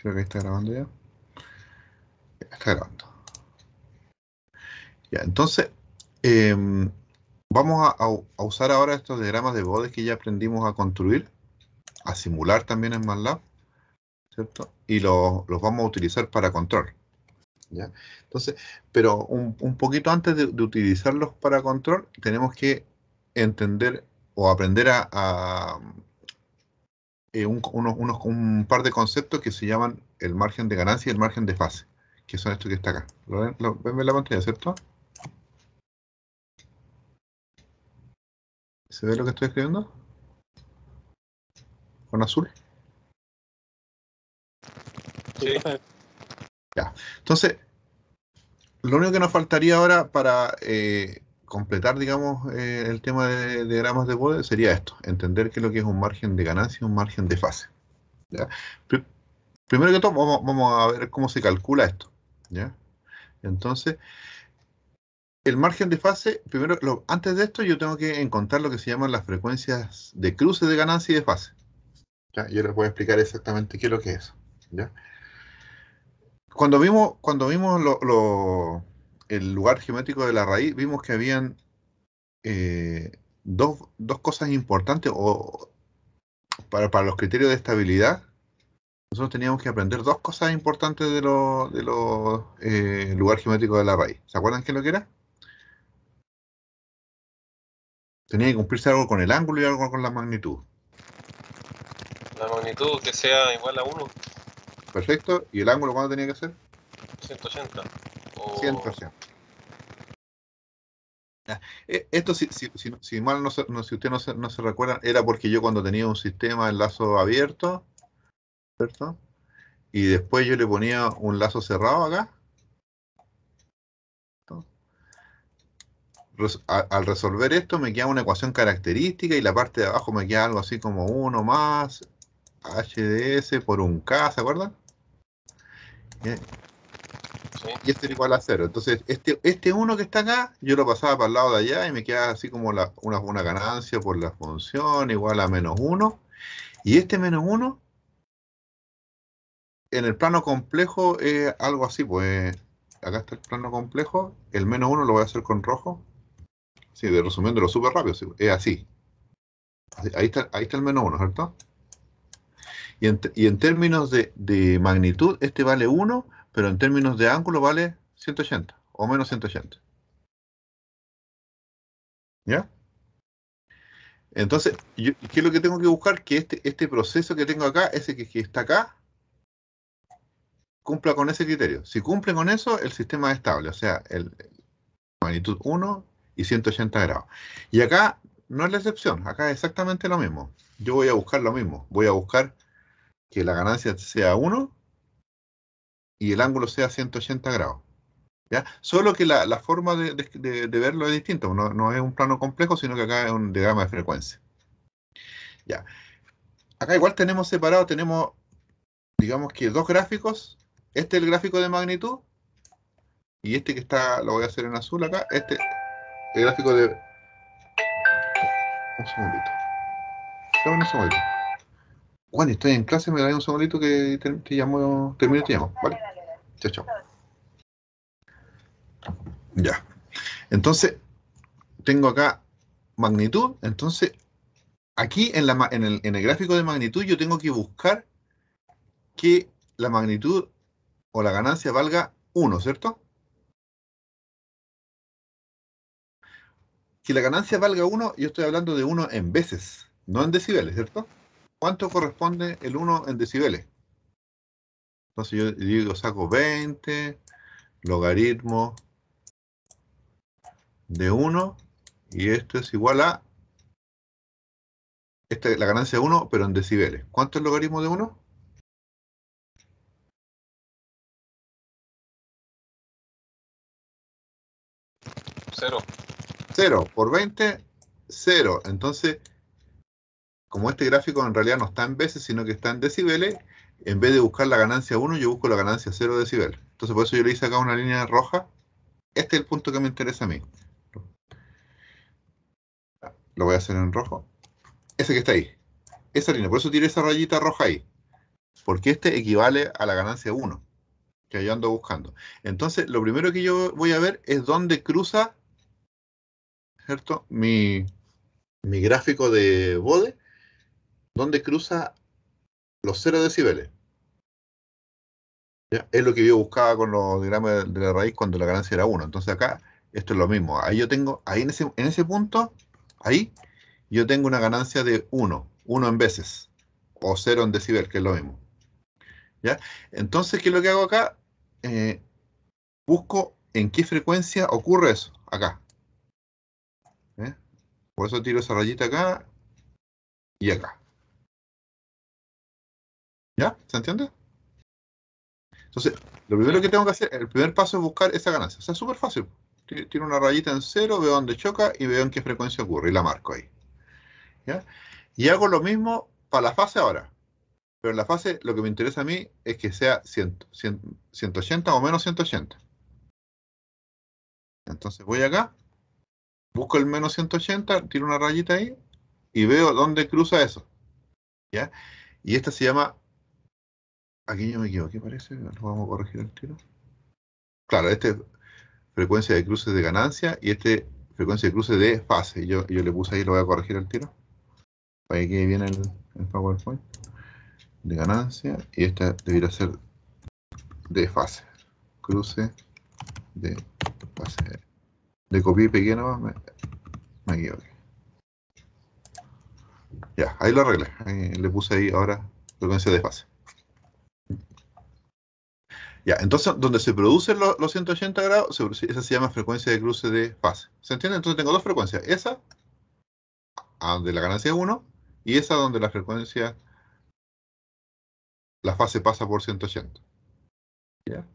Creo que ahí está grabando ya. Ya está grabando. Ya, entonces, vamos a usar ahora estos diagramas de Bode que ya aprendimos a construir, a simular también en MATLAB, ¿cierto? Y los vamos a utilizar para control, ¿ya? Entonces, pero un poquito antes de utilizarlos para control, tenemos que entender o aprender un par de conceptos que se llaman el margen de ganancia y el margen de fase, que son estos que está acá. ¿Lo ven en la pantalla, cierto? ¿Se ve lo que estoy escribiendo? ¿Con azul? Sí. Ya. Entonces, lo único que nos faltaría ahora para completar, digamos, el tema de diagramas de Bode sería esto, entender qué es lo que es un margen de ganancia y un margen de fase, ¿ya? Pri- Primero que todo, vamos a ver cómo se calcula esto, ¿ya? Entonces, el margen de fase, primero, antes de esto yo tengo que encontrar lo que se llaman las frecuencias de cruce de ganancia y de fase, ¿ya? Yo les voy a explicar exactamente qué es lo que es eso, ¿ya? Cuando vimos el lugar geométrico de la raíz, vimos que habían dos cosas importantes para los criterios de estabilidad. Nosotros teníamos que aprender dos cosas importantes de los lugar geométrico de la raíz. ¿Se acuerdan qué es lo que era? Tenía que cumplirse algo con el ángulo y algo con la magnitud. La magnitud que sea igual a 1, Perfecto. ¿Y el ángulo cuándo tenía que ser? 180. O 180. Ya. Esto, si mal si usted no se recuerda, era porque yo cuando tenía un sistema en lazo abierto, ¿cierto? Y después yo le ponía un lazo cerrado acá, ¿no? Al resolver esto me queda una ecuación característica y la parte de abajo me queda algo así como 1 más HDS por un K, ¿se acuerdan? Bien. sí. Y esto era igual a 0. Entonces, este 1 que está acá, yo lo pasaba para el lado de allá y me queda así como una ganancia por la función igual a menos 1. Y este menos 1, en el plano complejo, es algo así, pues acá está el plano complejo, el menos 1 lo voy a hacer con rojo. Sí, resumiéndolo súper rápido, sí, es así. Ahí está el menos 1, ¿cierto? Y en términos de magnitud, este vale 1, pero en términos de ángulo vale 180 o menos 180. ¿Ya? Entonces, ¿qué es lo que tengo que buscar? Que este proceso que tengo acá, ese que está acá, cumpla con ese criterio. Si cumple con eso, el sistema es estable, o sea, magnitud 1 y 180 grados. Y acá no es la excepción, acá es exactamente lo mismo. Yo voy a buscar lo mismo, voy a buscar que la ganancia sea 1 y el ángulo sea 180 grados. ¿Ya? Solo que la forma de verlo es distinta, no es un plano complejo, sino que acá es un diagrama de frecuencia. Ya. Acá igual tenemos separado, tenemos, digamos que dos gráficos. Este es el gráfico de magnitud y este que está, lo voy a hacer en azul acá, el gráfico de... Un segundito. Dame un segundito. Juan, estoy en clase, me da un segundito que te llamo, termino y te llamo, ¿vale? Chao, chao. Ya. Entonces, tengo acá magnitud, entonces aquí en el gráfico de magnitud yo tengo que buscar que la magnitud o la ganancia valga 1, ¿cierto? Que la ganancia valga 1, yo estoy hablando de 1 en veces, no en decibeles, ¿cierto? ¿Cuánto corresponde el 1 en decibeles? Entonces yo digo, saco 20 logaritmo de 1 y esto es igual a la ganancia de 1, pero en decibeles. ¿Cuánto es el logaritmo de 1? 0. 0 por 20, 0. Entonces, como este gráfico en realidad no está en veces, sino que está en decibeles, en vez de buscar la ganancia 1, yo busco la ganancia 0 decibeles. Entonces, por eso yo le hice acá una línea roja. Este es el punto que me interesa a mí. Lo voy a hacer en rojo. Ese que está ahí. Esa línea. Por eso tiré esa rayita roja ahí. porque este equivale a la ganancia 1 que yo ando buscando. Entonces, lo primero que yo voy a ver es dónde cruza, ¿cierto? Mi gráfico de Bode, dónde cruza los 0 decibeles. ¿Ya? Es lo que yo buscaba con los diagramas de la raíz cuando la ganancia era 1. Entonces acá, esto es lo mismo. Ahí yo tengo, ahí en ese punto, ahí, yo tengo una ganancia de 1 en veces, o 0 en decibel, que es lo mismo. ¿Ya? Entonces, ¿qué es lo que hago acá? Busco en qué frecuencia ocurre eso, acá. ¿Eh? Por eso tiro esa rayita acá y acá. ¿Ya? ¿Se entiende? Entonces, lo primero que tengo que hacer, el primer paso es buscar esa ganancia. O sea, es súper fácil. Tiro una rayita en 0, veo dónde choca y veo en qué frecuencia ocurre y la marco ahí. ¿Ya? Y hago lo mismo para la fase ahora. Pero en la fase lo que me interesa a mí es que sea 180 o menos 180. Entonces voy acá, busco el menos 180, tiro una rayita ahí y veo dónde cruza eso. ¿Ya? Y esta se llama... Aquí yo me equivoqué, parece. Lo vamos a corregir el tiro. Claro, este es frecuencia de cruce de ganancia y este frecuencia de cruce de fase. Yo le puse ahí, lo voy a corregir el tiro. Para que quede bien el PowerPoint. De ganancia. Y esta debería ser de fase. Cruce de fase. De copié y pegué nomás, me equivoqué. Ya, ahí lo arreglé. Ahí le puse ahí ahora frecuencia de fase. Ya, entonces donde se producen los 180 grados, esa se llama frecuencia de cruce de fase. ¿Se entiende? Entonces tengo dos frecuencias. Esa, donde la ganancia es 1, y esa donde la fase pasa por 180. ¿Ya?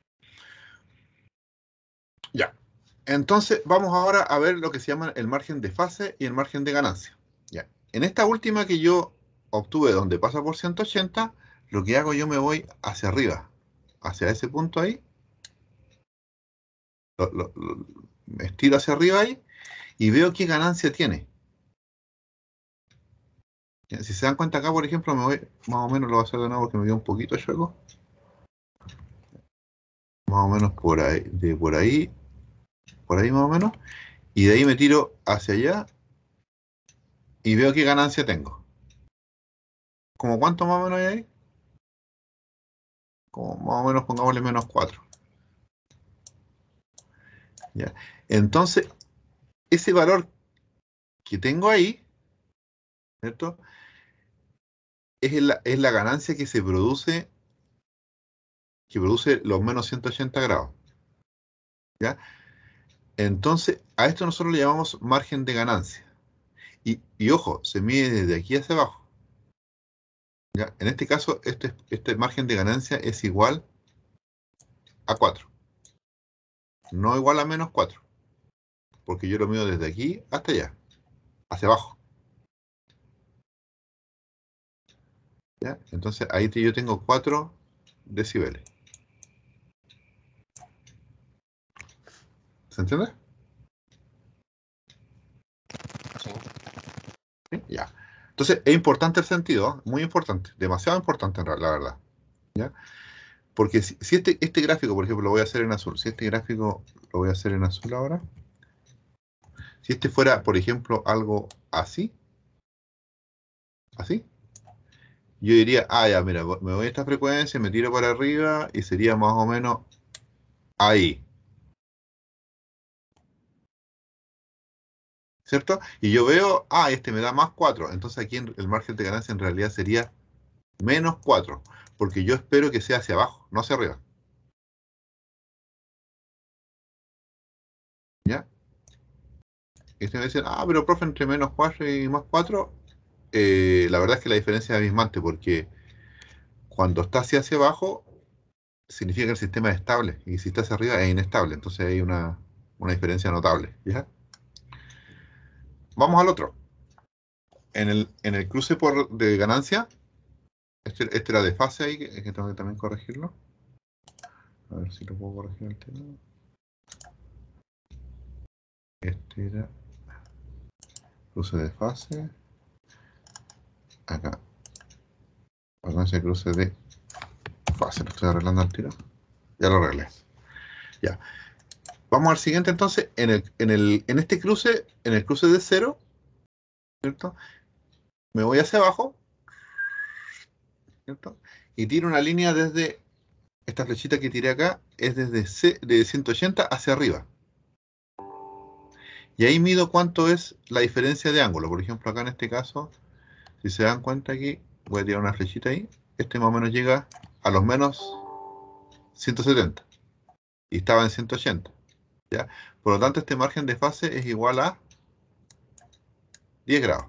Ya. Entonces vamos ahora a ver lo que se llama el margen de fase y el margen de ganancia. Ya. En esta última que yo obtuve donde pasa por 180, lo que hago yo me voy hacia arriba, hacia ese punto ahí, me estiro hacia arriba ahí y veo qué ganancia tiene. Ya, si se dan cuenta acá, por ejemplo, me voy, más o menos lo voy a hacer de nuevo porque me queda un poquito chueco. Más o menos por ahí más o menos. Y de ahí me tiro hacia allá y veo qué ganancia tengo. ¿Cómo cuánto más o menos hay ahí? Como más o menos pongámosle menos 4. ¿Ya? Entonces, ese valor que tengo ahí, ¿cierto? Es la ganancia que produce los menos 180 grados. ¿Ya? Entonces, a esto nosotros le llamamos margen de ganancia. Y ojo, se mide desde aquí hacia abajo. ¿Ya? En este caso, este margen de ganancia es igual a 4. No igual a menos 4. Porque yo lo mido desde aquí hasta allá, hacia abajo. ¿Ya? Entonces, ahí yo tengo 4 decibeles. ¿Se entiende? Sí. ¿Sí? Ya. Entonces, es importante el sentido, ¿eh? Muy importante, demasiado importante la verdad. ¿Ya? Porque si este gráfico, por ejemplo, lo voy a hacer en azul, si este gráfico lo voy a hacer en azul ahora, si este fuera, por ejemplo, algo así, así, yo diría, ya, mira, me voy a esta frecuencia, me tiro para arriba y sería más o menos ahí, ¿cierto? Y yo veo, este me da más 4, entonces aquí el margen de ganancia en realidad sería menos 4, porque yo espero que sea hacia abajo, no hacia arriba. ¿Ya? Y ustedes me dicen, pero profe, entre menos 4 y más 4, la verdad es que la diferencia es abismante, porque cuando está hacia abajo, significa que el sistema es estable, y si está hacia arriba es inestable, entonces hay una diferencia notable. ¿Ya? Vamos al otro. En el cruce de ganancia, este era de fase ahí, que tengo que también corregirlo. A ver si lo puedo corregir al tiro. Este era cruce de fase. Acá. Frecuencia de cruce de fácil, lo estoy arreglando al tiro. Ya lo arreglé. Ya. Vamos al siguiente entonces. En este cruce, en el cruce de 0, ¿cierto? Me voy hacia abajo, ¿cierto? Y tiro una línea desde, esta flechita que tiré acá, es de 180 hacia arriba. Y ahí mido cuánto es la diferencia de ángulo. Por ejemplo, acá en este caso, si se dan cuenta aquí, voy a tirar una flechita ahí. Este más o menos llega a los menos 170. Y estaba en 180. ¿Ya? Por lo tanto, este margen de fase es igual a 10 grados.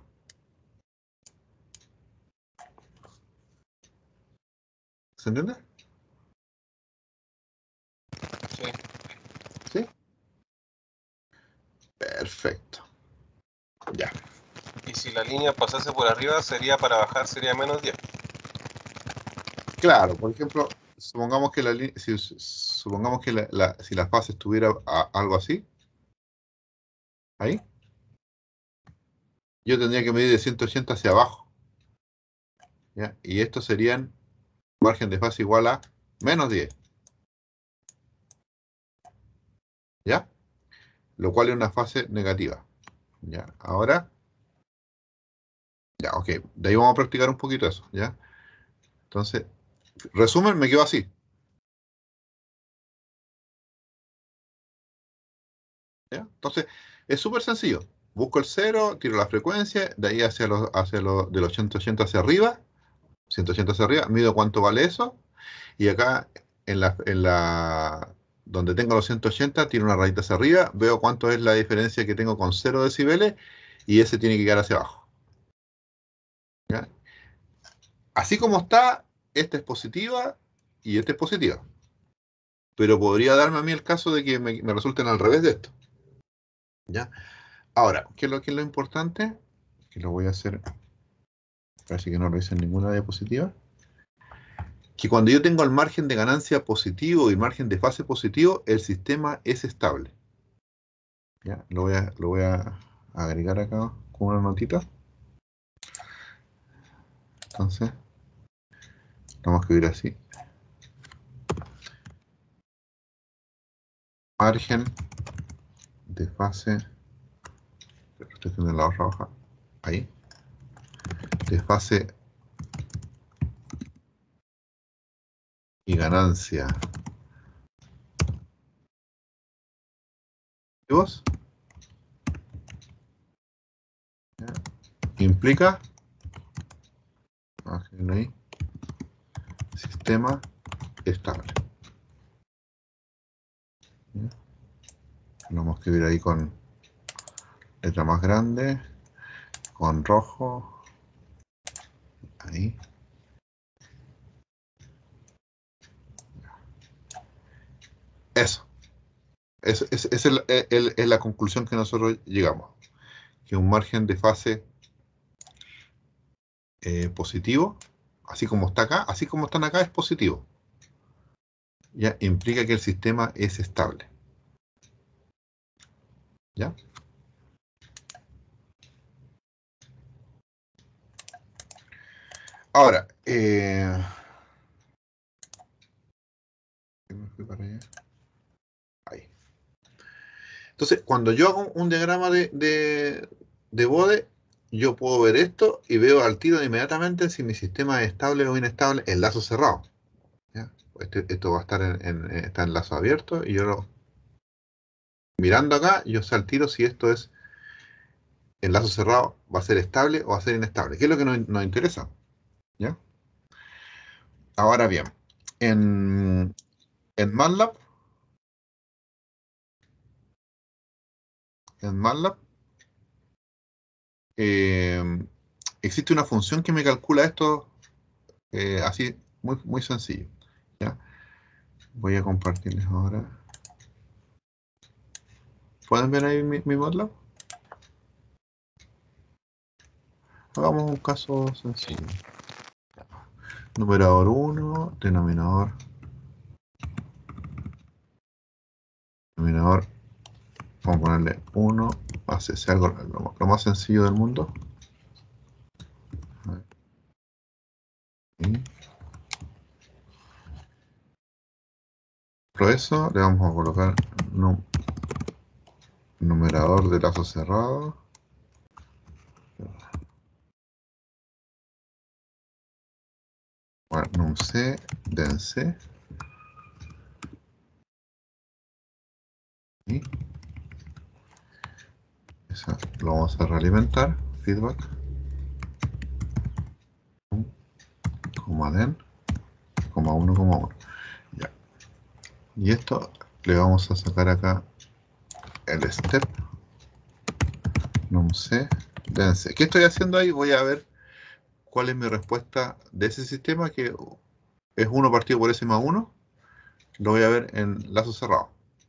¿Se entiende? Sí. ¿Sí? Perfecto. Ya. Y si la línea pasase por arriba, sería para bajar, sería menos 10. Claro, por ejemplo, supongamos que supongamos que si la fase estuviera algo así, ahí, yo tendría que medir de 180 hacia abajo. ¿Ya? Y esto serían margen de fase igual a menos 10. ¿Ya? Lo cual es una fase negativa. ¿Ya? Ahora, ya, ok. De ahí vamos a practicar un poquito eso. ¿Ya? Entonces, resumen, me quedo así. ¿Ya? Entonces, es súper sencillo. Busco el 0, tiro la frecuencia, de ahí del 80 hacia arriba, 180 hacia arriba, mido cuánto vale eso, y acá donde tengo los 180, tiro una rayita hacia arriba, veo cuánto es la diferencia que tengo con 0 decibeles, y ese tiene que quedar hacia abajo. ¿Ya? Así como está, esta es positiva y esta es positiva. Pero podría darme a mí el caso de que me resulten al revés de esto. ¿Ya? Ahora, ¿qué es lo importante? Que lo voy a hacer, parece que no lo hice en ninguna diapositiva. Que cuando yo tengo el margen de ganancia positivo y el margen de fase positivo, el sistema es estable. ¿Ya? Lo voy a agregar acá con una notita. Entonces, tenemos que ir así. Margen de fase, estoy haciendo la barra roja, ahí, de fase y ganancia. ¿Ya? Implica, ahí, sistema estable. ¿Ya? Lo vamos a escribir ahí con letra más grande, con rojo, ahí. Eso. Es la conclusión que nosotros llegamos. Que un margen de fase positivo, así como está acá, así como están acá, es positivo. Ya implica que el sistema es estable. ¿Ya? Ahora, me fui para allá. Ahí. Entonces, cuando yo hago un diagrama de Bode, yo puedo ver esto y veo al tiro inmediatamente si mi sistema es estable o inestable en lazo cerrado. ¿Ya? Esto va a estar está en lazo abierto y mirando acá, yo sé al tiro si esto es en lazo cerrado, va a ser estable o va a ser inestable. ¿Qué es lo que nos interesa? ¿Ya? Ahora bien, en, en MATLAB, en MATLAB eh, existe una función que me calcula esto así, muy, muy sencillo. ¿Ya? Voy a compartirles ahora. ¿Pueden ver ahí mi MATLAB? Hagamos un caso sencillo. Numerador 1, denominador. Denominador, vamos a ponerle 1, hace algo lo más sencillo del mundo. Y Por eso le vamos a colocar numerador de lazo cerrado. Bueno, num C, den C. Y eso lo vamos a realimentar. Feedback. Coma den. Coma 1, coma 1. Ya. Y esto le vamos a sacar acá el step. Num C, den C. ¿Qué estoy haciendo ahí? Voy a ver cuál es mi respuesta de ese sistema, que es 1 partido por S más 1. Lo voy a ver en lazo cerrado.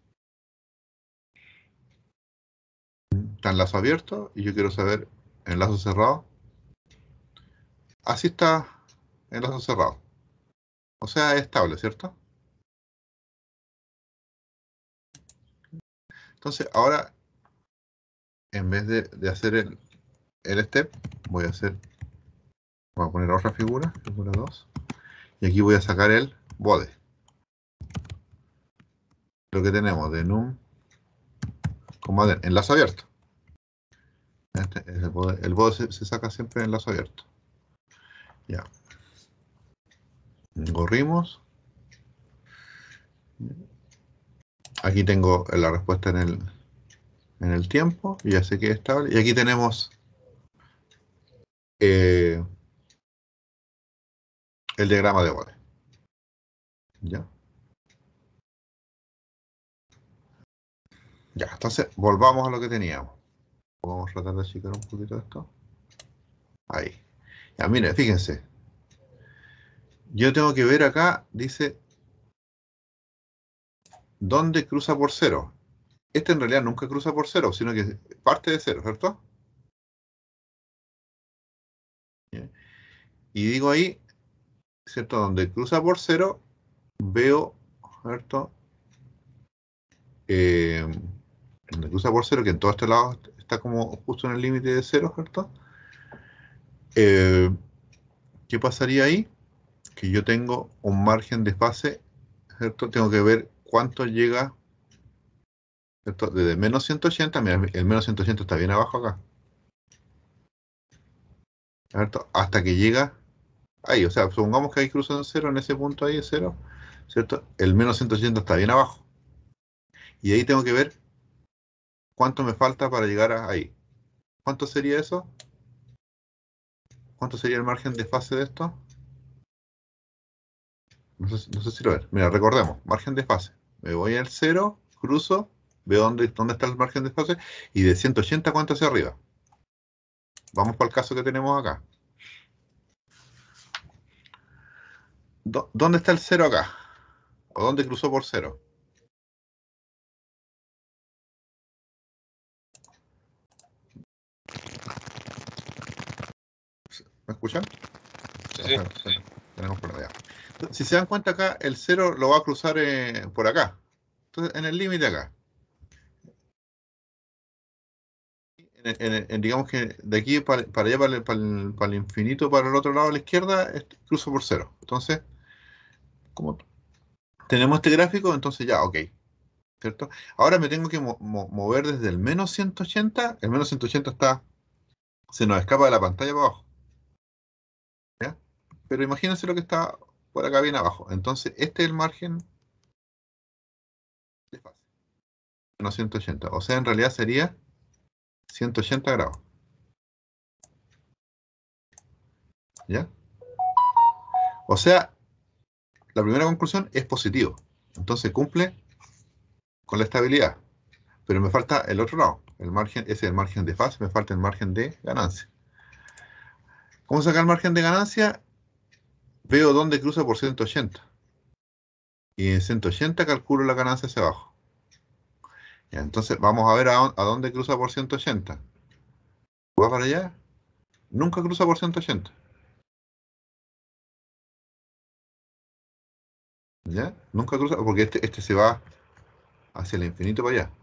Está en lazo abierto y yo quiero saber en lazo cerrado. Así está en lazo cerrado. O sea, es estable, ¿cierto? Entonces, ahora, en vez de hacer el step, voy a poner otra figura, figura 2. Y aquí voy a sacar el bode. Lo que tenemos de num, como en lazo abierto. Este es el bode se saca siempre en lazo abierto. Ya. Corrimos. Aquí tengo la respuesta en el tiempo. Y ya sé que es estable. Y aquí tenemos el diagrama de bode. ¿Ya? Ya, entonces volvamos a lo que teníamos. Vamos a tratar de achicar un poquito esto. Ahí. Ya, mire, fíjense. Yo tengo que ver acá, dice, ¿dónde cruza por cero? Este en realidad nunca cruza por cero, sino que parte de cero, ¿cierto? ¿Ya? Y digo ahí, ¿cierto? Donde cruza por cero, veo, ¿cierto? Donde cruza por cero, que en todo este lado está como justo en el límite de cero, ¿cierto? Eh, ¿Qué pasaría ahí? Que yo tengo un margen de fase, ¿cierto? Tengo que ver cuánto llega, ¿cierto? Desde menos 180, mira, el menos 180 está bien abajo acá, ¿cierto? Hasta que llega ahí, o sea, supongamos que ahí cruza en cero, en ese punto ahí es cero, ¿cierto? El menos 180 está bien abajo. Y ahí tengo que ver cuánto me falta para llegar ahí. ¿Cuánto sería eso? ¿Cuánto sería el margen de fase de esto? No sé si lo ves. Mira, recordemos, margen de fase. Me voy al cero, cruzo, veo dónde está el margen de fase, y de 180 cuánto hacia arriba. Vamos para el caso que tenemos acá. ¿Dónde está el cero acá? ¿O dónde cruzó por cero? ¿Me escuchan? Sí, sí. Tenemos por allá. Si se dan cuenta acá, el cero lo va a cruzar por acá. Entonces, en el límite acá. Digamos que de aquí para allá, para el infinito, para el otro lado a la izquierda, cruzo por cero. Entonces, como tenemos este gráfico, entonces ya, ok. ¿Cierto? Ahora me tengo que mover desde el menos 180. El menos 180 se nos escapa de la pantalla para abajo. ¿Ya? Pero imagínense lo que está por acá bien abajo. Entonces, este es el margen de fase. Menos 180. O sea, en realidad sería 180 grados. ¿Ya? O sea, la primera conclusión es positivo. Entonces cumple con la estabilidad. Pero me falta el otro lado. El margen, ese es el margen de fase, me falta el margen de ganancia. ¿Cómo sacar el margen de ganancia? Veo dónde cruza por 180. Y en 180 calculo la ganancia hacia abajo. Ya, entonces vamos a ver a dónde cruza por 180. ¿Va para allá? Nunca cruza por 180. ¿Ya? Nunca cruza, porque este se va hacia el infinito para allá.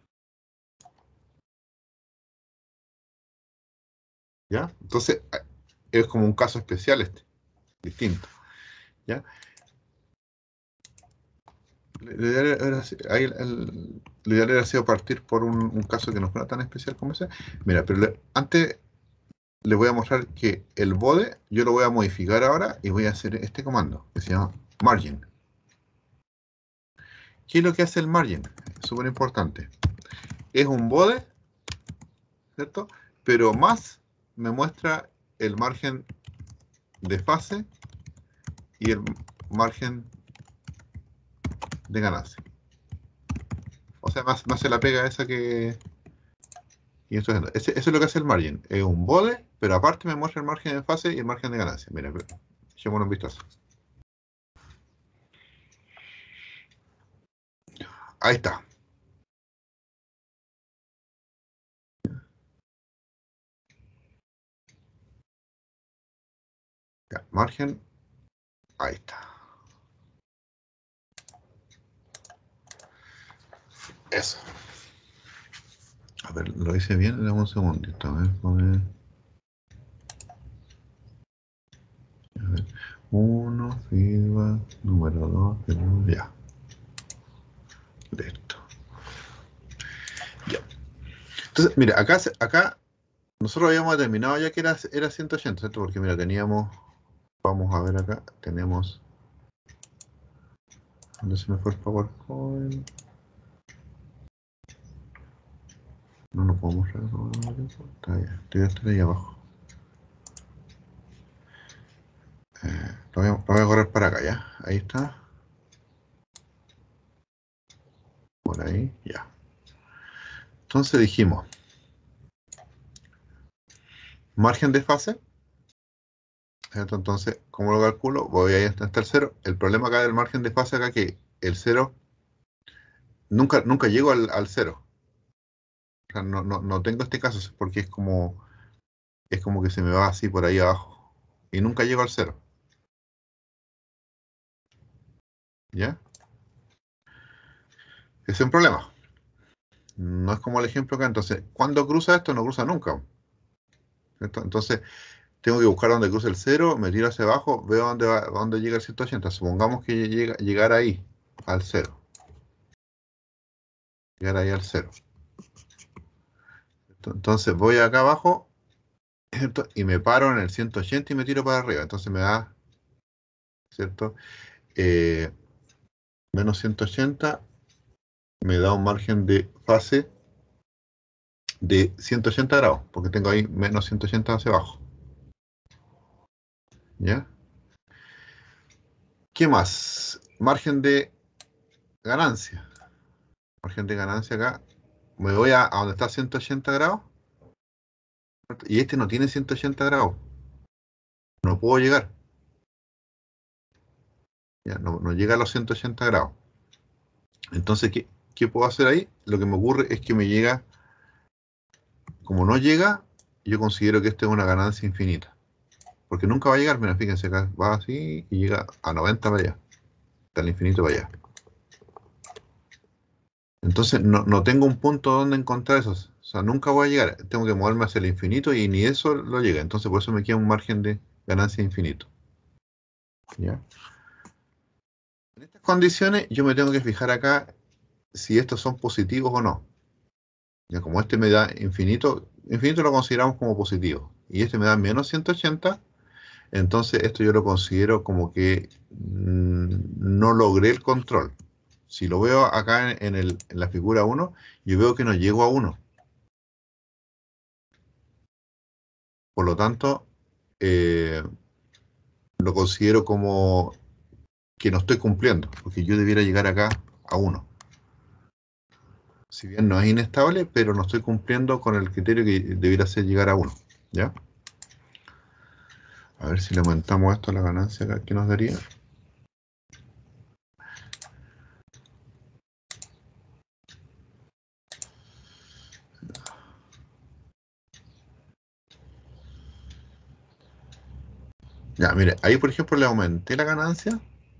¿Ya? Entonces, es como un caso especial distinto. ¿Ya? Lo ideal era, ahí lo ideal era sido partir por un caso que no fuera tan especial como ese. Mira, pero antes les voy a mostrar que el bode yo lo voy a modificar ahora y voy a hacer este comando que se llama margin. ¿Qué es lo que hace el margin? Súper importante. Es un bode, ¿cierto? Pero más me muestra el margen de fase y el margen de ganancia. O sea, más se la pega esa que... Y eso es lo que hace el margin. Es un bode, pero aparte me muestra el margen de fase y el margen de ganancia. Mira, echémosle un vistazo. Ahí está. Ya, margen. Ahí está. Eso. A ver, lo hice bien. Dame un segundito. A ver, a ver. 1, feedback, número 2, ya. Listo. Ya. Entonces, mira, acá nosotros habíamos determinado ya que era 180, ¿cierto? Porque mira, teníamos, vamos a ver acá, tenemos, ¿dónde se me fue el PowerPoint? No lo puedo mostrar, está ahí abajo. Lo voy a correr para acá, ya, ahí está. Por ahí, ya. Entonces dijimos, margen de fase, ¿cierto? Entonces, ¿cómo lo calculo? Voy ahí hasta el 0. El problema acá del margen de fase acá que el 0, nunca llego al 0. O sea, no tengo este caso porque es como que se me va así por ahí abajo. Y nunca llego al 0. ¿Ya? Ese es un problema. No es como el ejemplo acá. Entonces, cuando cruza esto, no cruza nunca, ¿cierto? Entonces, tengo que buscar dónde cruza el 0, me tiro hacia abajo, veo dónde llega el 180. Supongamos que llegar ahí, al 0. Llegar ahí al 0. Entonces, voy acá abajo, ¿cierto? Y me paro en el 180 y me tiro para arriba. Entonces me da, ¿cierto? Eh, menos 180 me da un margen de fase de 180 grados, porque tengo ahí menos 180 hacia abajo. ¿Ya? ¿Qué más? Margen de ganancia. Margen de ganancia acá. Me voy a donde está 180 grados. Y este no tiene 180 grados. No puedo llegar. ¿Ya? No llega a los 180 grados. Entonces, ¿qué puedo hacer ahí? Lo que me ocurre es que me llega, como no llega, yo considero que esto es una ganancia infinita. Porque nunca va a llegar, mira, fíjense acá, va así y llega a 90 para allá. Hasta el infinito para allá. Entonces no tengo un punto donde encontrar eso. O sea, nunca voy a llegar. Tengo que moverme hacia el infinito y ni eso lo llega. Entonces por eso me queda un margen de ganancia infinito. ¿Ya? En estas condiciones yo me tengo que fijar acá si estos son positivos o no. Ya, como este me da infinito, infinito lo consideramos como positivo. Y este me da menos 180, entonces esto yo lo considero como que no logré el control. Si lo veo acá en la figura 1, yo veo que no llego a 1. Por lo tanto, eh, lo considero como que no estoy cumpliendo, porque yo debiera llegar acá a 1. Si bien no es inestable, pero no estoy cumpliendo con el criterio que debiera ser llegar a 1. ¿Ya? A ver si le aumentamos esto a la ganancia acá, ¿qué nos daría? Ya, mire, ahí por ejemplo le aumenté la ganancia.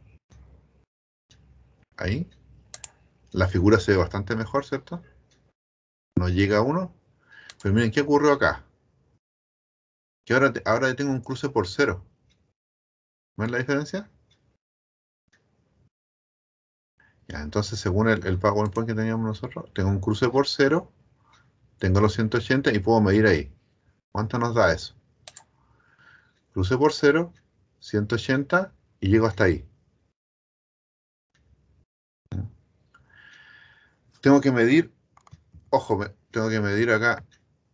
Ahí. La figura se ve bastante mejor, ¿cierto? No llega a 1. Pero miren, ¿qué ocurrió acá? Que ahora tengo un cruce por 0. ¿Ven la diferencia? Ya, entonces, según el PowerPoint que teníamos nosotros, tengo un cruce por 0, tengo los 180 y puedo medir ahí. ¿Cuánto nos da eso? Cruce por 0, 180 y llego hasta ahí. Tengo que medir, ojo, tengo que medir acá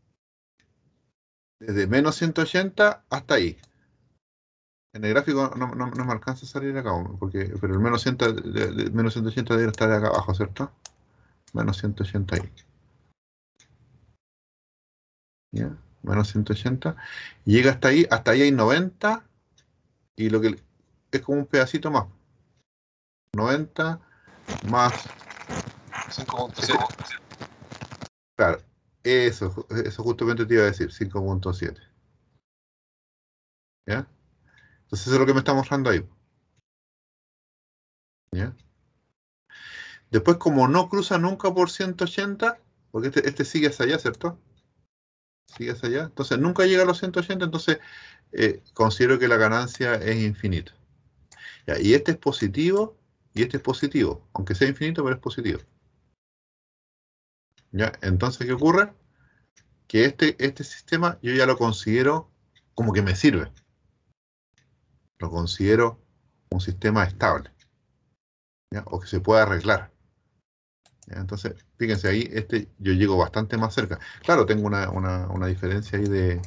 desde menos 180 hasta ahí. En el gráfico no me alcanza a salir acá, porque, pero el menos 100 menos 180 debe estar acá abajo, ¿cierto? Menos 180 ahí. ¿Ya? Menos 180. Y llega hasta ahí hay 90, y lo que es como un pedacito más. 90 más, 5.7. claro, eso justamente te iba a decir, 5.7. ¿Ya? Entonces eso es lo que me está mostrando ahí. ¿Ya? Después, como no cruza nunca por 180, porque este sigue hacia allá, ¿cierto? Sigue hacia allá. Entonces nunca llega a los 180, entonces considero que la ganancia es infinita. Ya, y este es positivo y este es positivo, aunque sea infinito, pero es positivo. ¿Ya? Entonces, ¿qué ocurre? Que este sistema yo ya lo considero como que me sirve. Lo considero un sistema estable, ¿ya? O que se puede arreglar. ¿Ya? Entonces, fíjense ahí, yo llego bastante más cerca. Claro, tengo una diferencia ahí de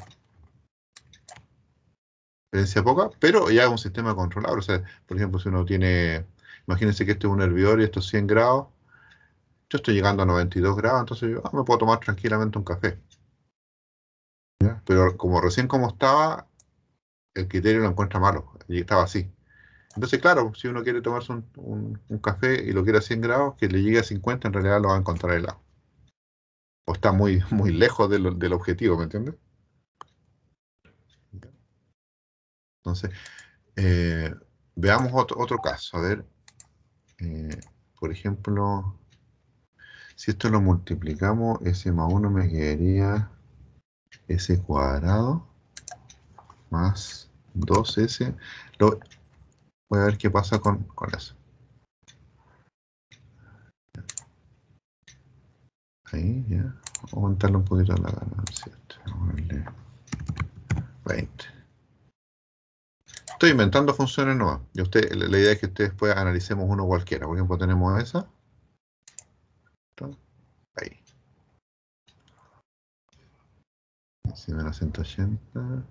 diferencia poca, pero ya es un sistema controlable. O sea, por ejemplo, si uno tiene, imagínense que este es un hervidor y esto es 100 grados, yo estoy llegando a 92 grados, entonces yo me puedo tomar tranquilamente un café. ¿Ya? Pero como recién como estaba, el criterio lo encuentra malo, y estaba así. Entonces, claro, si uno quiere tomarse un café y lo quiere a 100 grados, que le llegue a 50, en realidad lo va a encontrar helado. O está muy, muy lejos del objetivo, ¿me entiendes? Entonces, eh, veamos otro caso. A ver, eh, por ejemplo, si esto lo multiplicamos, s más 1 me quedaría s cuadrado más 2s. Voy a ver qué pasa con eso. Ahí, ya. Vamos a aumentarle un poquito la ganancia. Vamos a darle 20. Estoy inventando funciones nuevas. Y la idea es que ustedes después analicemos uno cualquiera. Por ejemplo, tenemos esa. Ahí. Si menos 180.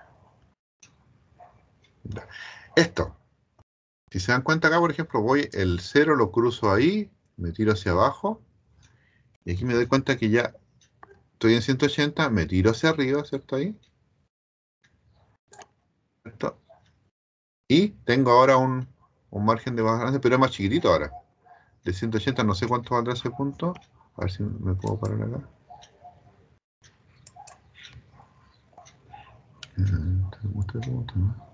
Ya. Esto. Si se dan cuenta acá, por ejemplo, voy el 0, lo cruzo ahí, me tiro hacia abajo. Y aquí me doy cuenta que ya estoy en 180, me tiro hacia arriba, ¿cierto? Ahí. ¿Cierto? Y tengo ahora un margen de ganancia, pero es más chiquitito ahora. De 180 no sé cuánto valdrá ese punto. A ver si me puedo parar acá. ¿No?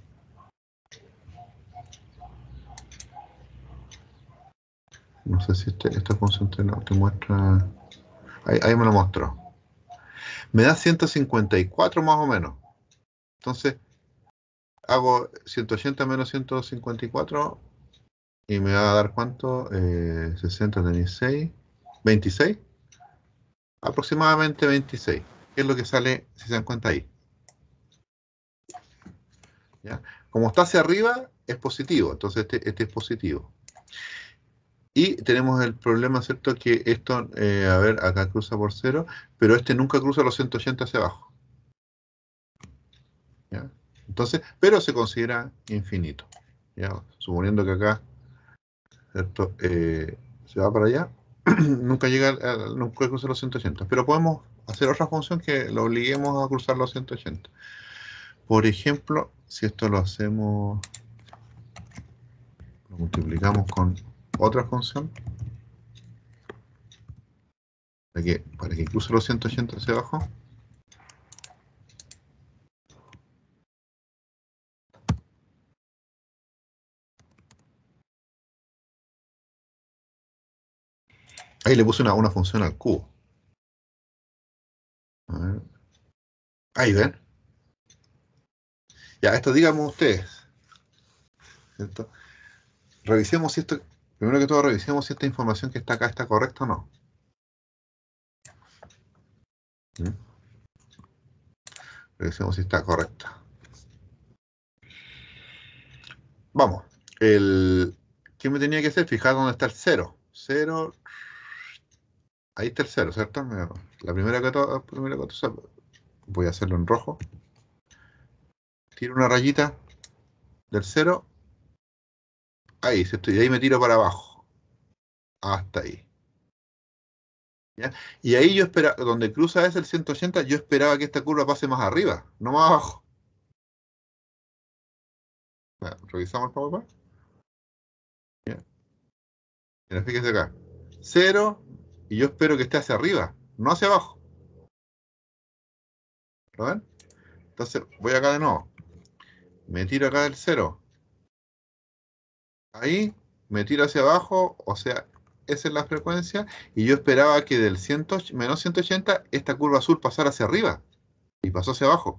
No sé si esta función te muestra. Ahí me lo mostró. Me da 154 más o menos. Entonces, hago 180 menos 154 y me va a dar cuánto? 60 tenéis 6. 26. Aproximadamente 26. ¿Qué es lo que sale, si se dan cuenta ahí? ¿Ya? Como está hacia arriba, es positivo. Entonces, este es positivo. Y tenemos el problema, ¿cierto? Que esto, a ver, acá cruza por 0, pero este nunca cruza los 180 hacia abajo. ¿Ya? Entonces, pero se considera infinito. ¿Ya? Suponiendo que acá, ¿cierto? Se va para allá, nunca cruza los 180. Pero podemos hacer otra función que lo obliguemos a cruzar los 180. Por ejemplo, si esto lo hacemos, lo multiplicamos con otra función, para que cruce los 180 hacia abajo. Ahí le puse una función al cubo. A ver. Ahí ven. Ya, esto díganme ustedes, ¿cierto? Revisemos si esto Primero que todo, revisemos si esta información que está acá está correcta o no. ¿Mm? Revisemos si está correcta. Vamos. ¿Qué me tenía que hacer? Fijar dónde está el 0. 0. Ahí está el 0, ¿cierto? Mira, la primera cosa, voy a hacerlo en rojo. Tiro una rayita del 0. Ahí, ¿cierto? Y ahí me tiro para abajo. Hasta ahí. ¿Ya? Y ahí yo esperaba, donde cruza ese el 180, yo esperaba que esta curva pase más arriba, no más abajo. Ya, revisamos el PowerPoint. Ya. Mira, fíjese acá. 0, y yo espero que esté hacia arriba, no hacia abajo. ¿Lo ven? Entonces, voy acá de nuevo. Me tiro acá del 0. Ahí, me tiro hacia abajo, o sea, esa es la frecuencia, y yo esperaba que del 100, menos 180, esta curva azul pasara hacia arriba, y pasó hacia abajo.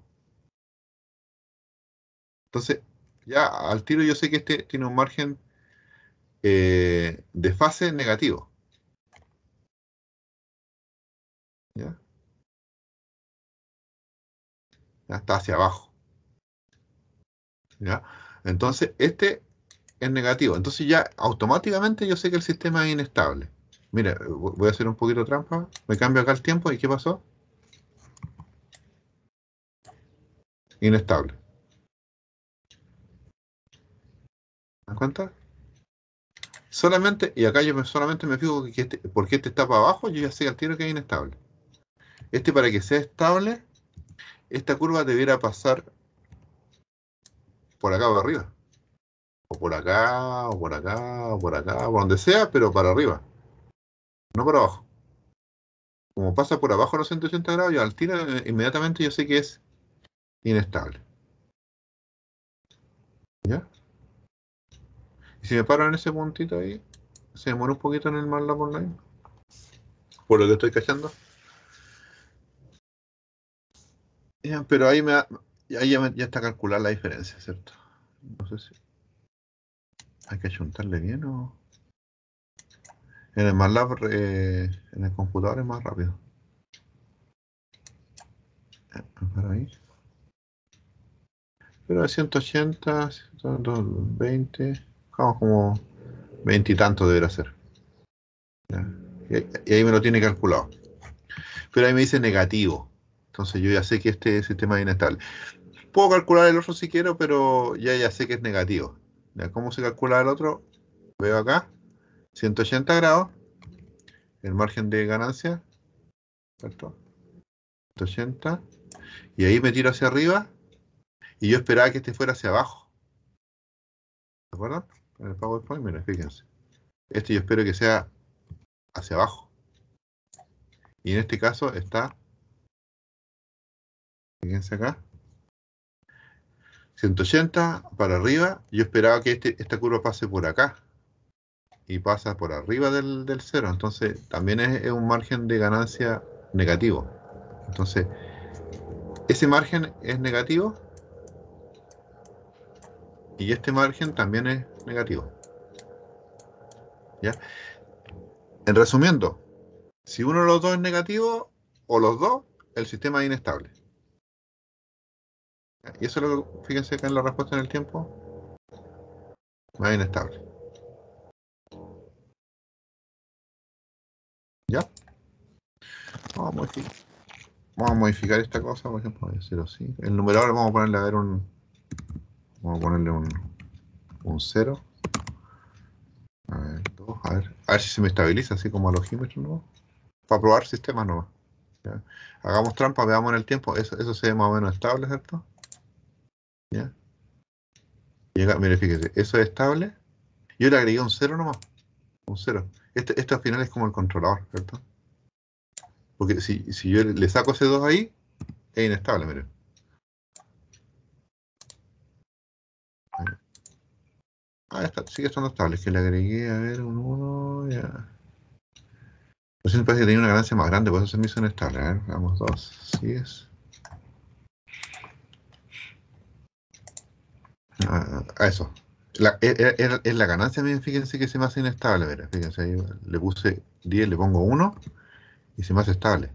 Entonces, ya al tiro yo sé que este tiene un margen de fase negativo. ¿Ya? Ya está hacia abajo. ¿Ya? Entonces, este es negativo. Entonces ya automáticamente yo sé que el sistema es inestable. Mira, voy a hacer un poquito de trampa. Me cambio acá el tiempo y ¿qué pasó? Inestable. ¿Me das cuenta? Solamente, y acá solamente me fijo que porque este está para abajo, yo ya sé al tiro que es inestable. Este para que sea estable, esta curva debiera pasar por acá o arriba. O por acá, o por acá, o por acá, por donde sea, pero para arriba, no para abajo. Como pasa por abajo de los 180 grados, yo al tiro inmediatamente yo sé que es inestable. ¿Ya? Y si me paro en ese puntito ahí, se demora un poquito en el MATLAB online, por lo que estoy cachando. Ya, pero ahí ya está calculada la diferencia, ¿cierto? No sé si hay que achuntarle bien o... En el MATLAB, en el computador es más rápido. Me paro ahí. Pero de 180, 120, vamos como 20 y tanto debería ser. ¿Ya? Y ahí me lo tiene calculado. Pero ahí me dice negativo. Entonces yo ya sé que este sistema es inestable. Puedo calcular el otro si quiero, pero ya sé que es negativo. ¿Ya? ¿Cómo se calcula el otro? Veo acá, 180 grados, el margen de ganancia, ¿cierto? 180, y ahí me tiro hacia arriba, y yo esperaba que este fuera hacia abajo. ¿De acuerdo? En el PowerPoint, mira, fíjense. Este yo espero que sea hacia abajo. Y en este caso está, fíjense acá, 180 para arriba. Yo esperaba que esta curva pase por acá. Y pasa por arriba del cero. Entonces también es un margen de ganancia negativo. Entonces, ese margen es negativo y este margen también es negativo. ¿Ya? En resumiendo, si uno de los dos es negativo o los dos, el sistema es inestable. ¿Ya? Y eso es lo que, fíjense acá en la respuesta en el tiempo, más inestable. ¿Ya? Vamos a modificar, vamos a modificar esta cosa, por ejemplo, voy a hacer así. El numerador vamos a ponerle a ver vamos a ponerle un 0. A ver, a ver si se me estabiliza, así como al ojímetro, ¿no? Para probar sistemas nomás. ¿Ya? Hagamos trampa, veamos en el tiempo. Eso se ve más o menos estable, ¿cierto? ¿Ya? Mire, fíjese, eso es estable. Yo le agregué un cero nomás. Un cero. Este al final es como el controlador, ¿cierto? Porque si yo le saco ese 2 ahí, es inestable, miren. Ah, está, sigue estando estable. Es que le agregué, a ver, un 1, ya. Recién parece que tenía una ganancia más grande, por eso se me hizo inestable. A ver, veamos 2. Sí es. A eso. Es la ganancia, miren, fíjense que se me hace inestable, mira, fíjense, ahí le puse 10, le pongo 1 y se me hace estable.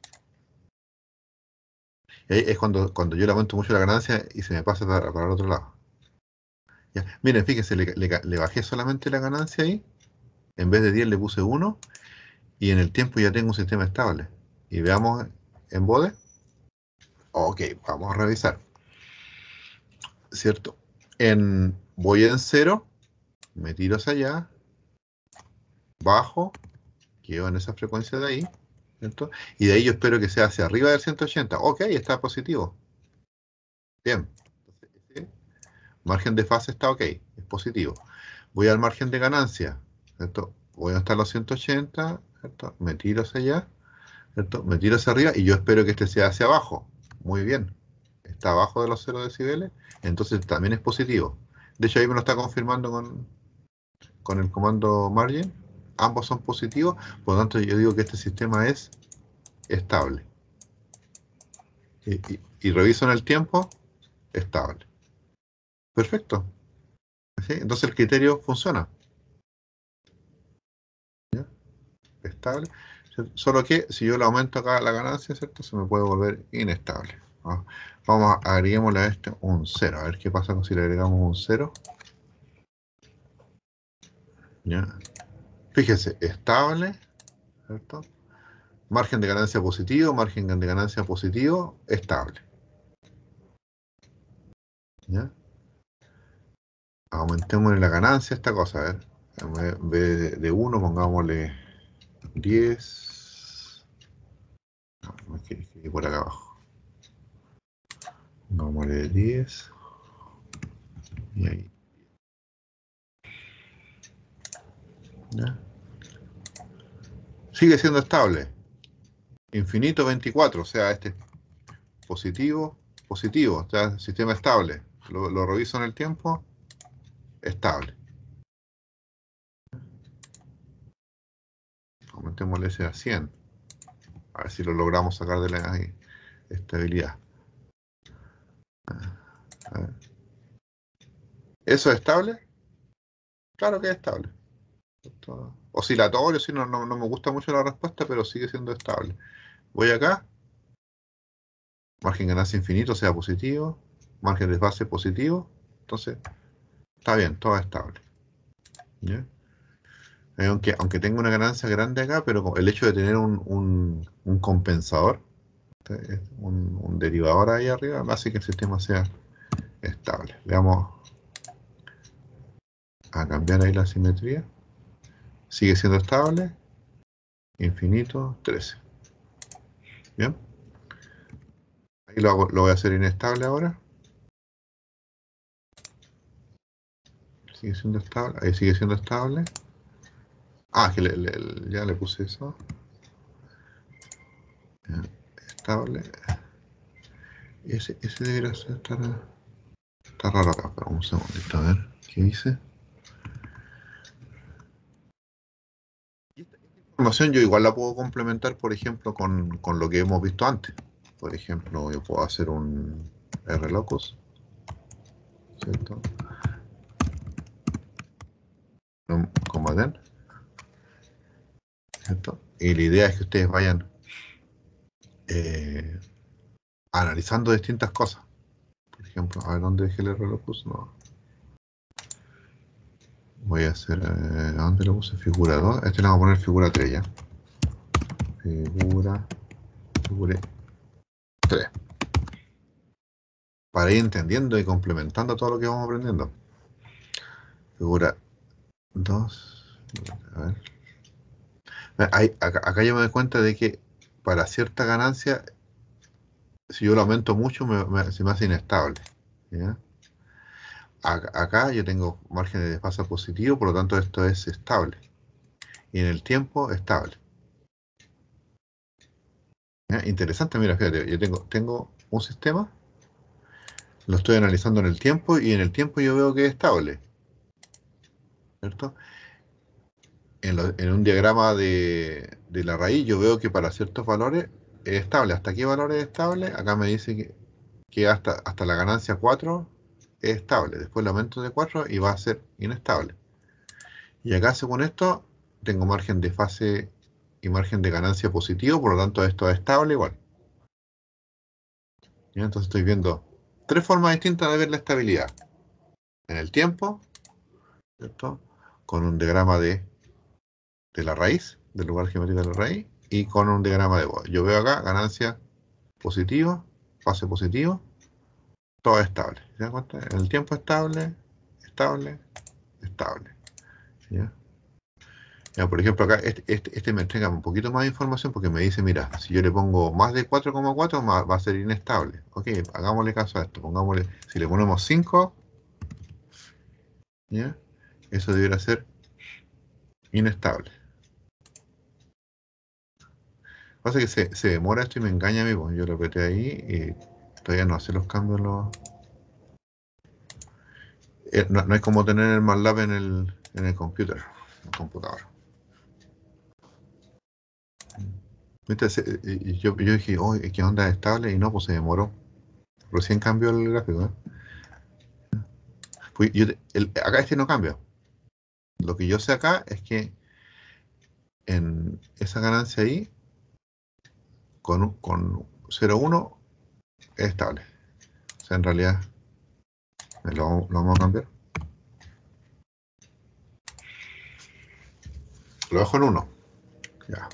Y ahí es cuando yo le aumento mucho la ganancia y se me pasa para el otro lado. Ya. Miren, fíjense, le bajé solamente la ganancia ahí, en vez de 10 le puse 1 y en el tiempo ya tengo un sistema estable. Y veamos en BODE. Ok, vamos a revisar, ¿cierto? Voy en 0, me tiro hacia allá, bajo, quedo en esa frecuencia de ahí, ¿cierto? Y de ahí yo espero que sea hacia arriba del 180. Ok, está positivo. Bien. Entonces, ese margen de fase está ok, es positivo. Voy al margen de ganancia, ¿cierto? Voy a estar los 180, ¿cierto? Me tiro hacia allá, ¿cierto? Me tiro hacia arriba y yo espero que este sea hacia abajo. Muy bien. Está abajo de los 0 decibeles, entonces también es positivo. De hecho, ahí me lo está confirmando con el comando margin. Ambos son positivos, por lo tanto yo digo que este sistema es estable. Y reviso en el tiempo, estable. Perfecto. ¿Sí? Entonces el criterio funciona. ¿Ya? Estable. Solo que si yo le aumento acá la ganancia, ¿cierto? Se me puede volver inestable. ¿No? Vamos a agreguémosle a este un 0. A ver qué pasa si le agregamos un 0. ¿Ya? Fíjese, estable, ¿cierto? Margen de ganancia positivo, margen de ganancia positivo, estable. ¿Ya? Aumentémosle la ganancia a esta cosa, a ver. En vez de 1, pongámosle 10. No, que por acá abajo. Pongámosle 10. Y ahí. ¿Ya? Sigue siendo estable. Infinito 24, o sea, este es positivo, positivo, o sea, sistema estable. Lo reviso en el tiempo, estable. Aumentémosle ese a 100. A ver si lo logramos sacar de la estabilidad. A ver. ¿Eso es estable? Claro que es estable. Oscilatorio, sí, no me gusta mucho la respuesta, pero sigue siendo estable. Voy acá, margen de ganancia infinito, sea positivo, margen de base positivo, entonces está bien, todo es estable. ¿Ya? Aunque tenga una ganancia grande acá, pero el hecho de tener un compensador, un derivador ahí arriba, hace que el sistema sea estable. Le vamos a cambiar ahí la simetría. Sigue siendo estable, infinito, 13. Bien, ahí lo voy a hacer inestable ahora. Sigue siendo estable, ahí sigue siendo estable. Ah, que ya le puse eso. Ya, estable. Ese debería estar. Está raro acá, pero un segundito, a ver. ¿Qué dice? Esta información yo igual la puedo complementar, por ejemplo, con lo que hemos visto antes. Por ejemplo, yo puedo hacer un RLocus, ¿cierto? Un combaten, ¿cierto? Y la idea es que ustedes vayan eh, analizando distintas cosas. Por ejemplo, a ver, ¿dónde dejé el RLocus? No. Voy a hacer, ¿a dónde lo puse? Figura 2. Este le vamos a poner figura 3 ya. Figura 3. Para ir entendiendo y complementando todo lo que vamos aprendiendo. Figura 2. A ver. Acá yo me doy cuenta de que para cierta ganancia, si yo lo aumento mucho, se me hace inestable. ¿Ya? Acá yo tengo margen de desfase positivo, por lo tanto esto es estable. Y en el tiempo, estable. ¿Ya? Interesante, mira, fíjate, yo tengo un sistema, lo estoy analizando en el tiempo y en el tiempo yo veo que es estable. ¿Cierto? En un diagrama de la raíz yo veo que para ciertos valores es estable. ¿Hasta qué valor es estable? Acá me dice que hasta la ganancia 4 es estable. Después lo aumento de 4 y va a ser inestable. Y acá, según esto, tengo margen de fase y margen de ganancia positivo, por lo tanto esto es estable igual. ¿Ya? Entonces estoy viendo 3 formas distintas de ver la estabilidad. En el tiempo, ¿cierto? Con un diagrama de la raíz, del lugar geométrico de la raíz, y con un diagrama de Bode. Yo veo acá ganancia positiva, fase positivo, todo estable. ¿Se dan cuenta? En el tiempo estable, estable, estable. ¿Ya? Ya, por ejemplo, acá este me entrega un poquito más de información porque me dice, mira, si yo le pongo más de 4,4 va a ser inestable. Ok, hagámosle caso a esto. Pongámosle, si le ponemos 5, ¿ya? Eso debería ser inestable. Pasa que se demora esto y me engaña a mí, pues yo lo apreté ahí y todavía no hace los cambios. No es como tener el MATLAB en el computer, en el computador. ¿Viste? Yo dije, oh, ¿qué onda estable? Y no, pues se demoró. Recién cambió el gráfico, ¿eh? Pues acá este no cambia. Lo que yo sé acá es que en esa ganancia ahí, con 0,1 es estable. O sea, en realidad, lo vamos a cambiar. Lo dejo en 1. Ya.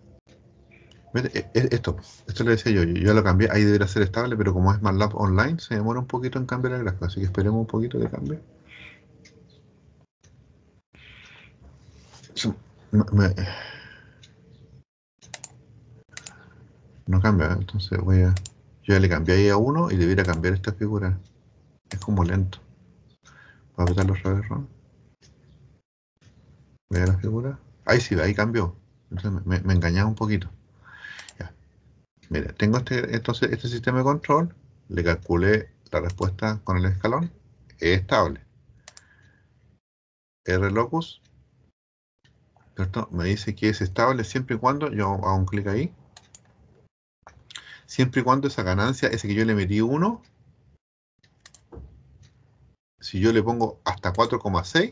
Esto le decía yo lo cambié, ahí debería ser estable, pero como es MATLAB online, se demora un poquito en cambiar el gráfico, así que esperemos un poquito que cambie. No cambia, ¿eh? Entonces yo ya le cambié ahí a 1 y debería cambiar esta figura. Es como lento. Voy a apretarlo otra vez, ¿no? Voy a la figura. Ahí sí, ahí cambió. Entonces me engañaba un poquito. Ya. Mira, tengo entonces este sistema de control, le calculé la respuesta con el escalón, es estable. RLocus, ¿cierto? Me dice que es estable siempre y cuando, yo hago un clic ahí, siempre y cuando esa ganancia, ese que yo le metí 1, si yo le pongo hasta 4,6,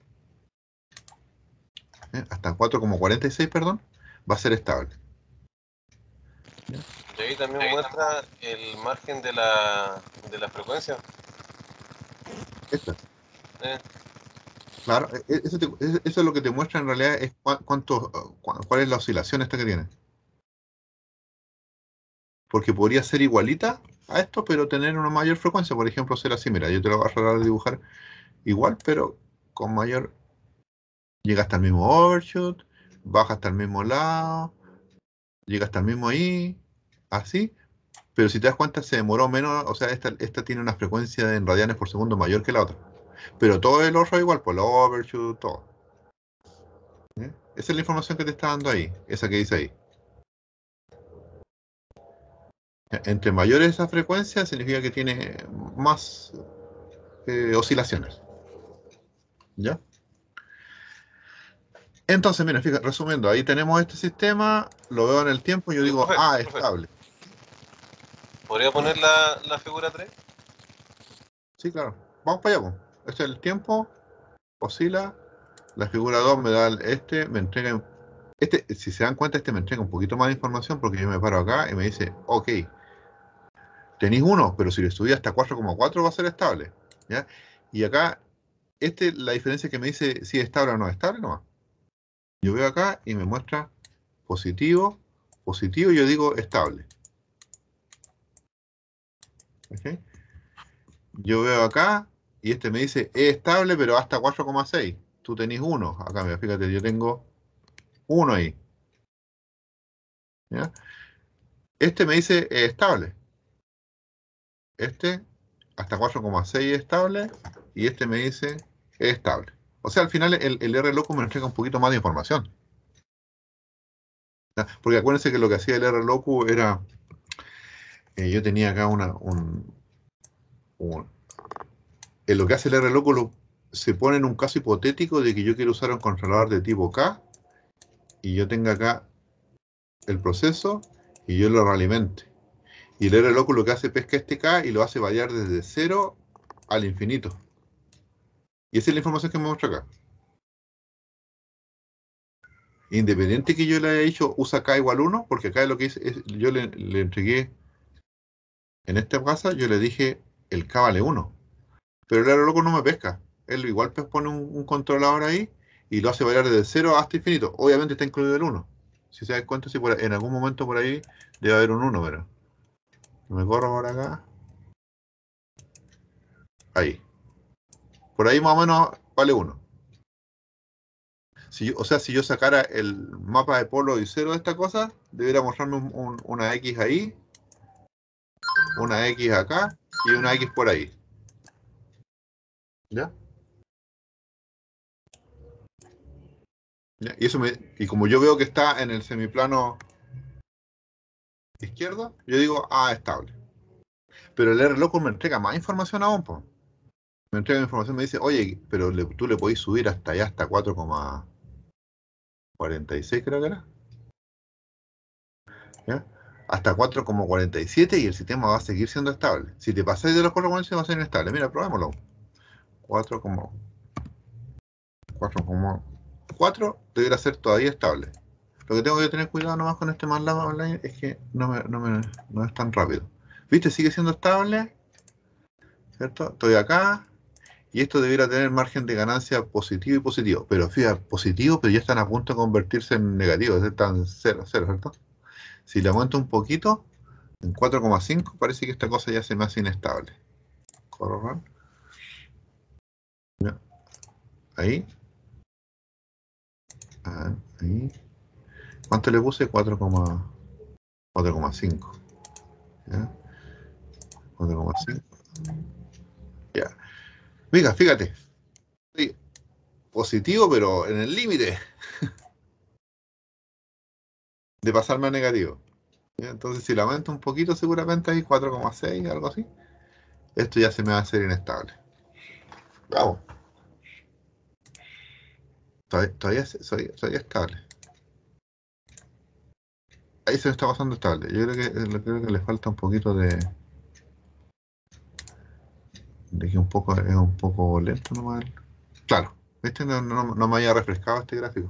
hasta 4,46, perdón, va a ser estable. Y ahí también muestra el margen de la frecuencia. Esta. ¿Eh? Claro, eso es lo que te muestra en realidad es cuál es la oscilación esta que tiene. Porque podría ser igualita a esto, pero tener una mayor frecuencia. Por ejemplo, ser así, mira, yo te lo voy a tratar de dibujar igual, pero con mayor. Llega hasta el mismo overshoot, baja hasta el mismo lado, llega hasta el mismo ahí, así. Pero si te das cuenta, se demoró menos, o sea, esta tiene una frecuencia en radianes por segundo mayor que la otra. Pero todo el otro igual, pues los overshoot, todo. ¿Eh? Esa es la información que te está dando ahí, esa que dice ahí. Entre mayor esa frecuencia, significa que tiene más oscilaciones. ¿Ya? Entonces, mira, fíjate, resumiendo, ahí tenemos este sistema, lo veo en el tiempo y yo digo, Profe, estable. ¿podría poner la figura 3? Sí, claro. Vamos para allá, pues. Este es el tiempo, oscila, la figura 2 me da me entrega, si se dan cuenta, me entrega un poquito más de información porque yo me paro acá y me dice, ok, tenéis 1, pero si lo estudias hasta 4,4 va a ser estable. ¿Ya? Y acá, la diferencia es que me dice si es estable o no es estable nomás. Yo veo acá y me muestra positivo, positivo y yo digo estable. ¿Okay? Yo veo acá y me dice es estable pero hasta 4,6. Tú tenés 1. Acá, mira, fíjate, yo tengo 1 ahí. ¿Ya? Me dice estable. Hasta 4,6 es estable y me dice es estable. O sea, al final el RLocu me entrega un poquito más de información. ¿Ya? Porque acuérdense que lo que hacía el RLocu era, yo tenía acá en lo que hace el RLocu se pone en un caso hipotético de que yo quiero usar un controlador de tipo K y yo tenga acá el proceso y yo lo realimente. Y el RLocu lo que hace pesca este K y lo hace variar desde 0 al infinito. Y esa es la información que me muestra acá. Independiente que yo le haya dicho usa k igual 1, porque acá lo que hice es, yo le entregué, en esta casa, yo le dije el k vale 1. Pero el loco no me pesca. Él igual pues pone un controlador ahí y lo hace variar desde 0 hasta infinito. Obviamente está incluido el 1. Si se das cuenta, si en algún momento por ahí debe haber un 1, pero me corro por acá. Ahí. Por ahí más o menos vale 1. O sea, si yo sacara el mapa de polo y 0 de esta cosa, debería mostrarme una X ahí, una X acá y una X por ahí. ¿Ya? ¿Ya? Y como yo veo que está en el semiplano izquierdo, yo digo, estable. Pero el R-Local me entrega más información aún, po. Me entrega información, me dice, oye, pero tú le podés subir hasta allá, hasta 4,46 creo que era. ¿Ya? Hasta 4,47 y el sistema va a seguir siendo estable. Si te pasáis de los 4,47 va a ser inestable. Mira, probémoslo. 4,4 debería ser todavía estable. Lo que tengo que tener cuidado nomás con este MATLAB online es que no es tan rápido. ¿Viste? Sigue siendo estable, ¿cierto? Estoy acá, y esto debiera tener margen de ganancia positivo y positivo. Pero fíjate, positivo, pero ya están a punto de convertirse en negativo, están en 0, 0, ¿cierto? Si le aumento un poquito, en 4,5 parece que esta cosa ya se me hace inestable. Corroborar. Ya. Ahí. Ahí. ¿Cuánto le puse? 4,5. ¿Ya? 4,5. Ya. Mira, fíjate. Sí, positivo, pero en el límite de pasarme a negativo. ¿Ya? Entonces, si lo aumento un poquito, seguramente hay 4,6, algo así. Esto ya se me va a hacer inestable. Vamos. Todavía soy estable. Ahí se me está pasando estable. Yo creo que le falta un poquito de que es un poco lento nomás. Claro, ¿viste? No me había refrescado este gráfico.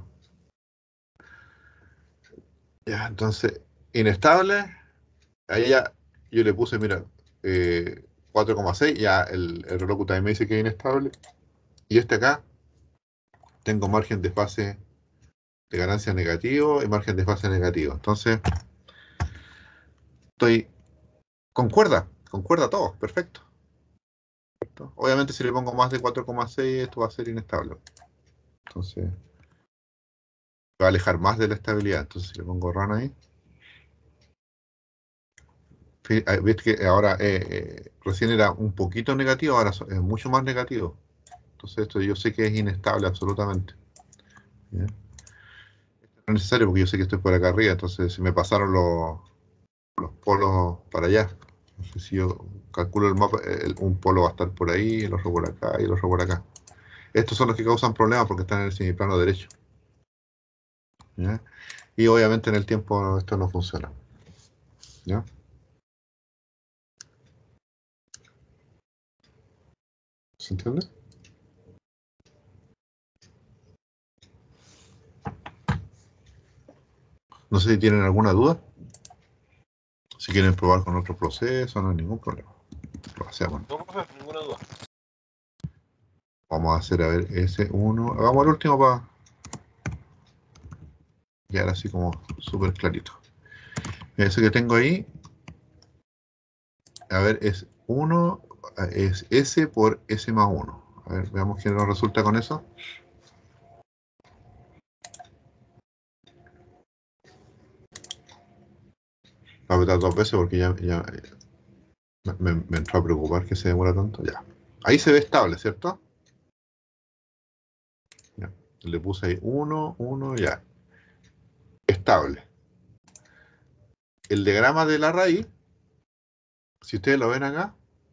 Ya, entonces, inestable. Ahí ya yo le puse, mira, 4,6. Ya el reloj también me dice que es inestable. Y este acá, tengo margen de fase de ganancia negativo y margen de fase negativo. Entonces, estoy. Concuerda todo, perfecto. ¿Cierto? Obviamente, si le pongo más de 4,6, esto va a ser inestable. Entonces, va a alejar más de la estabilidad. Entonces, si le pongo run ahí, ves que ahora recién era un poquito negativo, ahora es mucho más negativo. Entonces, esto yo sé que es inestable absolutamente. ¿Ya? No es necesario porque yo sé que estoy por acá arriba, entonces si me pasaron los polos para allá. Entonces, si yo calculo el mapa, un polo va a estar por ahí, el otro por acá y el otro por acá. Estos son los que causan problemas porque están en el semiplano derecho. ¿Ya? Y obviamente en el tiempo esto no funciona. ¿Ya? ¿Se entiende? No sé si tienen alguna duda. Si quieren probar con otro proceso, no hay ningún problema. Lo hacemos. No, profe, ninguna duda. Vamos a hacer, a ver, ese uno. Hagamos el último para quedar así como súper clarito. Ese que tengo ahí, a ver, es 1, es S por S más 1. A ver, veamos qué nos resulta con eso. Voy a apretar dos veces porque ya me entró a preocupar que se demora tanto. Ya. Ahí se ve estable, ¿cierto? Ya. Le puse ahí 1, 1, ya. Estable. El diagrama de la raíz, si ustedes lo ven acá,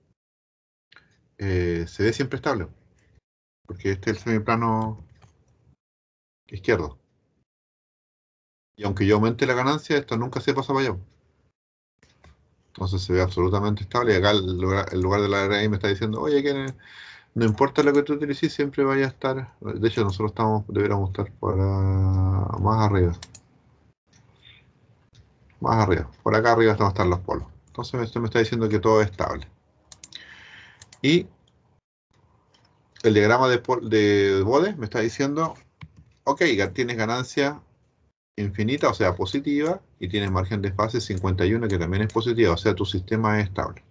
se ve siempre estable. Porque este es el semiplano izquierdo. Y aunque yo aumente la ganancia, esto nunca se pasa para allá. Entonces se ve absolutamente estable y acá el lugar de la RI me está diciendo, oye, que no importa lo que tú utilices, siempre vaya a estar. De hecho, nosotros deberíamos estar más arriba. Más arriba. Por acá arriba van a estar los polos. Entonces esto me está diciendo que todo es estable. Y el diagrama de Bode me está diciendo, ok, tienes ganancia infinita, o sea, positiva, y tienes margen de fase 51, que también es positiva, o sea, tu sistema es estable.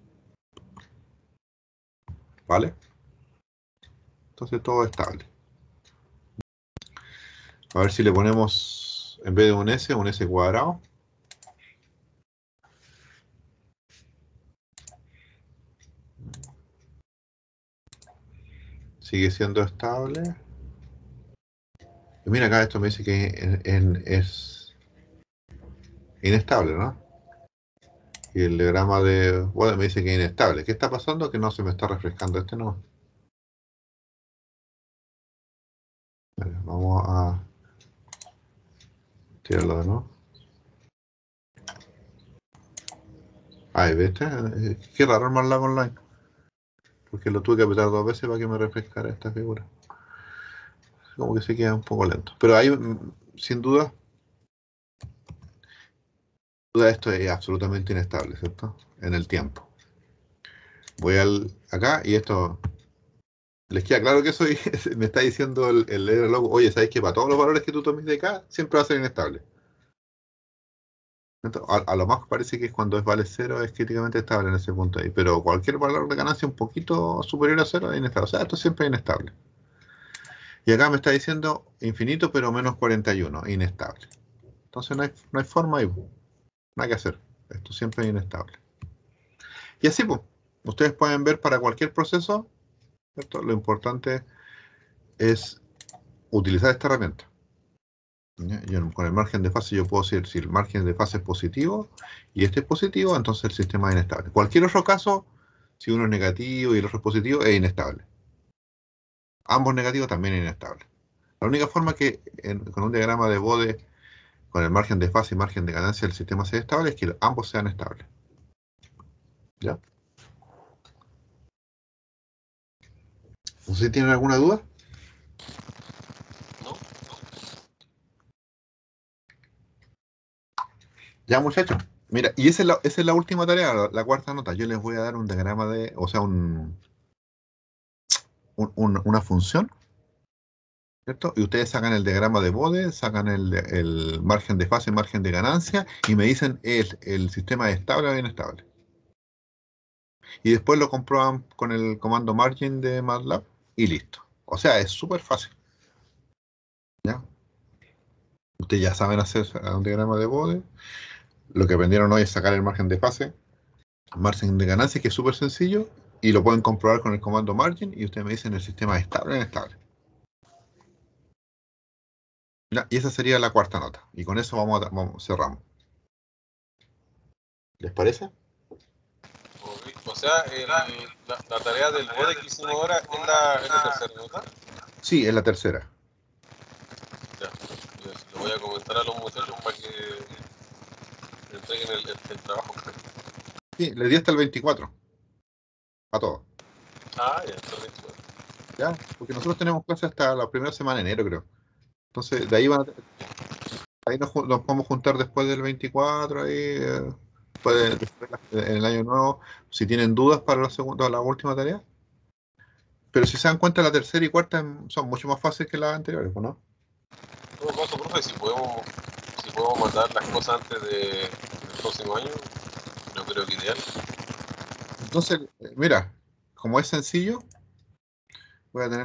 ¿Vale? Entonces todo es estable. A ver si le ponemos, en vez de un S cuadrado. Sigue siendo estable. Y mira acá, esto me dice que es inestable, ¿no? Y el diagrama de Bode me dice que es inestable. ¿Qué está pasando? Que no se me está refrescando este, no. Vale, vamos a tirarlo de nuevo. Ahí, ¿viste? Qué raro el MATLAB Online. Porque lo tuve que apretar 2 veces para que me refrescara esta figura. Como que se queda un poco lento. Pero ahí, sin duda, esto es absolutamente inestable, ¿cierto? En el tiempo. Voy acá y esto... Les queda claro que eso me está diciendo el logo, oye, ¿sabes que para todos los valores que tú tomes de acá, siempre va a ser inestable? A lo más parece que es cuando vale 0 es críticamente estable en ese punto ahí, pero cualquier valor de ganancia un poquito superior a 0 es inestable. O sea, esto siempre es inestable. Y acá me está diciendo infinito, pero menos 41, inestable. Entonces no hay forma ahí, nada que hacer. Esto siempre es inestable. Y así, pues, ustedes pueden ver para cualquier proceso, ¿cierto? Lo importante es utilizar esta herramienta. Con el margen de fase yo puedo decir si el margen de fase es positivo y este es positivo, entonces el sistema es inestable. Cualquier otro caso, si uno es negativo y el otro es positivo, es inestable. Ambos negativos también es inestable. La única forma que con un diagrama de Bode, con el margen de fase y margen de ganancia el sistema sea estable, es que ambos sean estables. ¿Ya? ¿Ustedes tienen alguna duda? ¿No? Ya, muchachos. Mira, y esa es la última tarea, la cuarta nota. Yo les voy a dar un diagrama o sea, una función, ¿cierto? Y ustedes sacan el diagrama de Bode, sacan el margen de fase, margen de ganancia, y me dicen el sistema es estable o inestable. Y después lo comprueban con el comando margin de MATLAB y listo. O sea, es súper fácil. ¿Ya? Ustedes ya saben hacer un diagrama de Bode. Lo que aprendieron hoy es sacar el margen de fase, margen de ganancia, que es súper sencillo, y lo pueden comprobar con el comando margin, y ustedes me dicen el sistema es estable o inestable. ¿Ya? Y esa sería la cuarta nota. Y con eso cerramos. ¿Les parece? Ok. O sea, la tarea del bode que hicimos ahora es la tercera nota. Sí, es la tercera. Ya. Yo le voy a comentar a los muchachos para que entreguen el trabajo. Sí, les di hasta el 24. A todos. Ah, ya, está bien. ¿Ya? Porque nosotros tenemos clases hasta la primera semana de enero, creo. Entonces, de ahí nos podemos juntar después del 24, ahí, en el año nuevo, si tienen dudas para la segunda o la última tarea. Pero si se dan cuenta, la tercera y cuarta son mucho más fáciles que las anteriores, ¿no? En todo caso, profe, si podemos mandar las cosas antes del próximo año, yo creo que ideal. Entonces, mira, como es sencillo, voy a tener